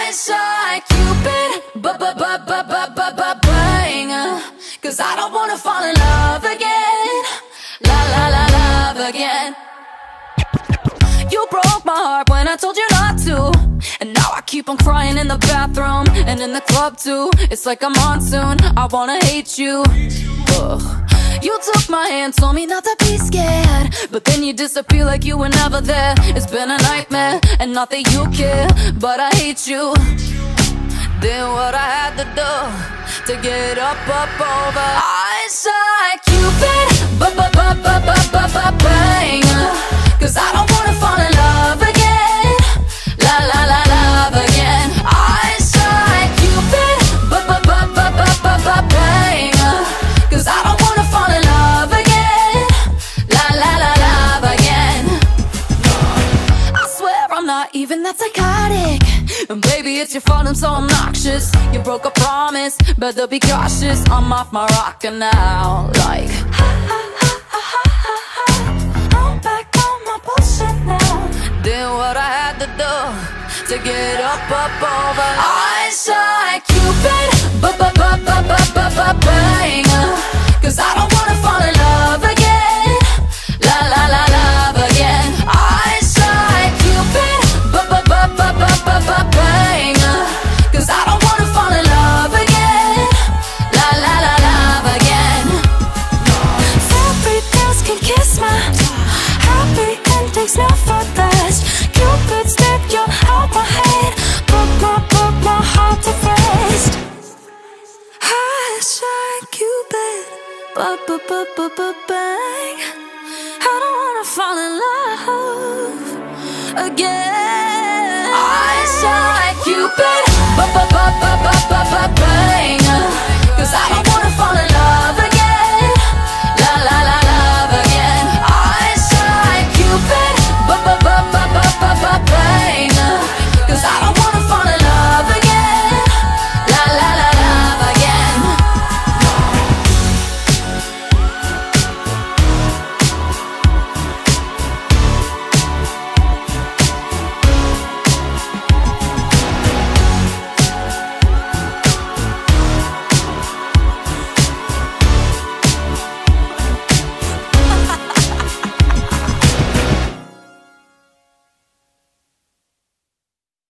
I shot Cupid, bang. 'Cause I don't wanna fall in love again. La la la, love again. You broke my heart when I told you not to, and now I keep on crying in the bathroom and in the club too. It's like a monsoon, I wanna hate you. Ugh. You took my hand, told me not to be scared, but then you disappear like you were never there. It's been a nightmare, and not that you care, but I hate you. Did what I had to do to get up over. I shot Cupid, bang. 'Cause I don't wanna fall in love again. La la la, love again. I shot Cupid, bang. 'Cause I don't wanna fall in love again. La la la, love again. I swear I'm not even that psychotic, and baby, it's your fault I'm so obnoxious. You broke a promise, better be cautious. I'm off my rocker now, like I'm back on my bullshit now. Did what I had to do to get up over. I shot Cupid, bang. 'Cause I don't wanna fall in love again. La la la, love again. I shot Cupid, bang. 'Cause I don't wanna fall in love again. La la la, love again. Fairy tales can kiss my happy endings never last. Cupid step you out my head, put my heart to rest. I shot Cupid, bang. I don't wanna fall in love again. I shot Cupid.